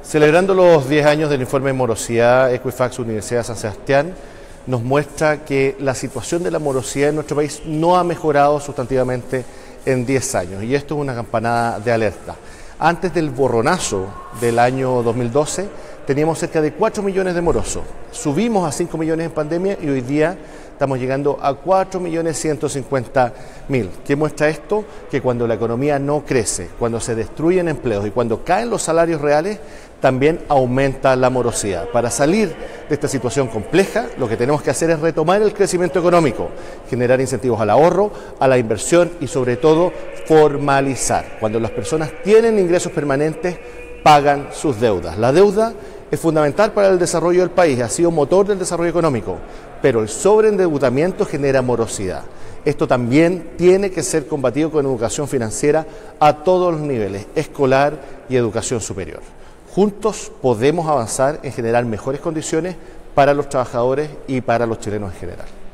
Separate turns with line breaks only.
Celebrando los 10 años del informe de morosidad, Equifax Universidad de San Sebastián nos muestra que la situación de la morosidad en nuestro país no ha mejorado sustantivamente en 10 años, y esto es una campanada de alerta. Antes del borronazo del año 2012 teníamos cerca de 4 millones de morosos, subimos a 5 millones en pandemia y hoy día estamos llegando a 4.150.000. ¿Qué muestra esto? Que cuando la economía no crece, cuando se destruyen empleos y cuando caen los salarios reales, también aumenta la morosidad. Para salir de esta situación compleja, lo que tenemos que hacer es retomar el crecimiento económico, generar incentivos al ahorro, a la inversión y sobre todo formalizar. Cuando las personas tienen ingresos permanentes, pagan sus deudas. La deuda es fundamental para el desarrollo del país, ha sido motor del desarrollo económico, pero el sobreendeudamiento genera morosidad. Esto también tiene que ser combatido con educación financiera a todos los niveles, escolar y educación superior. Juntos podemos avanzar en generar mejores condiciones para los trabajadores y para los chilenos en general.